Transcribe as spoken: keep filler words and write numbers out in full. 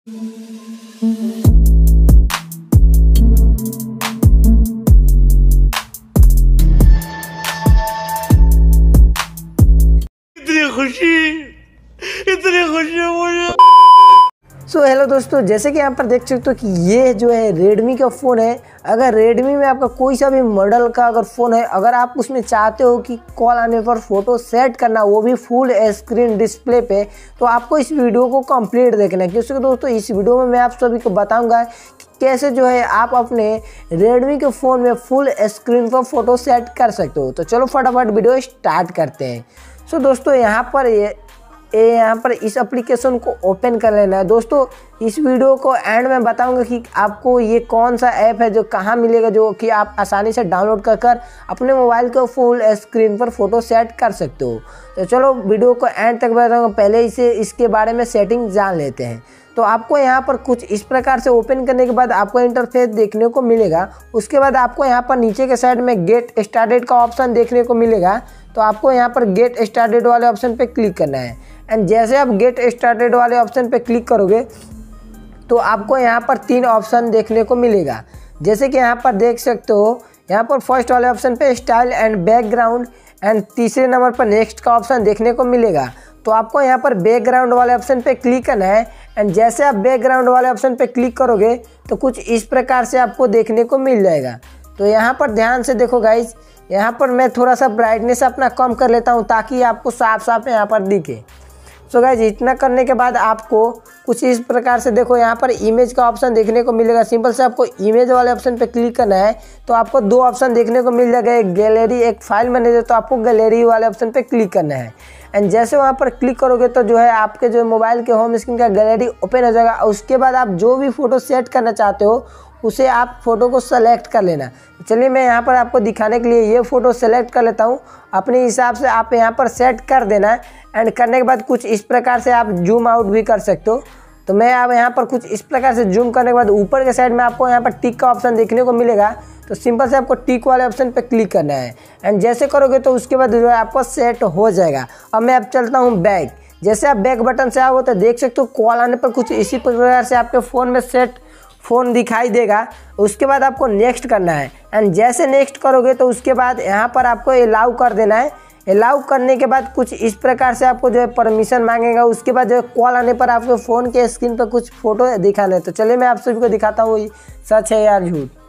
इतनी खुशी इतनी खुशी मुझे। सो so, हेलो दोस्तों, जैसे कि यहाँ पर देख सकते हो कि ये जो है रेडमी का फ़ोन है। अगर रेडमी में आपका कोई सा भी मॉडल का अगर फ़ोन है, अगर आप उसमें चाहते हो कि कॉल आने पर फ़ोटो सेट करना, वो भी फुल स्क्रीन डिस्प्ले पे, तो आपको इस वीडियो को कंप्लीट देखना है। क्योंकि दोस्तों इस वीडियो में मैं आप सभी को बताऊंगा कि कैसे जो है आप अपने रेडमी के फ़ोन में फुल स्क्रीन पर फ़ोटो सेट कर सकते हो। तो चलो फटाफट वीडियो स्टार्ट करते हैं। सो so, दोस्तों यहाँ पर ये ये यहाँ पर इस एप्लीकेशन को ओपन कर लेना है। दोस्तों इस वीडियो को एंड में बताऊंगा कि आपको ये कौन सा ऐप है जो कहाँ मिलेगा, जो कि आप आसानी से डाउनलोड कर कर अपने मोबाइल को फुल स्क्रीन पर फोटो सेट कर सकते हो। तो चलो वीडियो को एंड तक बताऊंगा, पहले इसे इसके बारे में सेटिंग जान लेते हैं। तो आपको यहाँ पर कुछ इस प्रकार से ओपन करने के बाद आपको इंटरफेस देखने को मिलेगा। उसके बाद आपको यहाँ पर नीचे के साइड में गेट स्टार्टेड का ऑप्शन देखने को मिलेगा। तो आपको यहाँ पर गेट स्टार्टेड वाले ऑप्शन पे क्लिक करना है। एंड जैसे आप गेट स्टार्टेड वाले ऑप्शन पे क्लिक करोगे तो आपको यहाँ पर तीन ऑप्शन देखने को मिलेगा। जैसे कि यहाँ पर देख सकते हो, यहाँ पर फर्स्ट वाले ऑप्शन पे स्टाइल एंड बैकग्राउंड, एंड तीसरे नंबर पर नेक्स्ट का ऑप्शन देखने को मिलेगा। तो आपको यहाँ पर बैकग्राउंड वाले ऑप्शन पे क्लिक करना है। एंड जैसे आप बैकग्राउंड वाले ऑप्शन पे क्लिक करोगे तो कुछ इस प्रकार से आपको देखने को मिल जाएगा। तो यहाँ पर ध्यान से देखो गाइज, यहाँ पर मैं थोड़ा सा ब्राइटनेस अपना कम कर लेता हूँ ताकि आपको साफ साफ यहाँ पर दिखे। सो गाइज इतना करने के बाद आपको कुछ इस प्रकार से देखो, यहाँ पर इमेज का ऑप्शन देखने को मिलेगा। सिंपल से आपको इमेज वाले ऑप्शन पे क्लिक करना है। तो आपको दो ऑप्शन देखने को मिल जाएगा, एक गैलरी एक फाइल मैनेजर। तो आपको गैलरी वाले ऑप्शन पे क्लिक करना है। एंड जैसे वहाँ पर क्लिक करोगे तो जो है आपके जो मोबाइल के होम स्क्रीन का गैलरी ओपन हो जाएगा। उसके बाद आप जो भी फ़ोटो सेट करना चाहते हो उसे आप फ़ोटो को सेलेक्ट कर लेना। चलिए मैं यहाँ पर आपको दिखाने के लिए ये फ़ोटो सेलेक्ट कर लेता हूँ। अपने हिसाब से आप यहाँ पर सेट कर देना है। एंड करने के बाद कुछ इस प्रकार से आप जूम आउट भी कर सकते हो। तो मैं आप यहाँ पर कुछ इस प्रकार से जूम करने के बाद ऊपर के साइड में आपको यहाँ पर टिक का ऑप्शन देखने को मिलेगा। तो सिंपल से आपको टिक वाले ऑप्शन पे क्लिक करना है। एंड जैसे करोगे तो उसके बाद जो है आपको सेट हो जाएगा। अब मैं अब चलता हूँ बैक। जैसे आप बैक बटन से आओगे तो देख सकते हो कॉल आने पर कुछ इसी प्रकार से आपके फ़ोन में सेट फ़ोन दिखाई देगा। उसके बाद आपको नेक्स्ट करना है। एंड जैसे नेक्स्ट करोगे तो उसके बाद यहाँ पर आपको अलाउ कर देना है। अलाउ करने के बाद कुछ इस प्रकार से आपको जो है परमिशन मांगेगा। उसके बाद जो है कॉल आने पर आपके फ़ोन के स्क्रीन पर कुछ फ़ोटो दिखाना है। तो चलिए मैं आप सभी को दिखाता हूँ, सच है यार झूठ।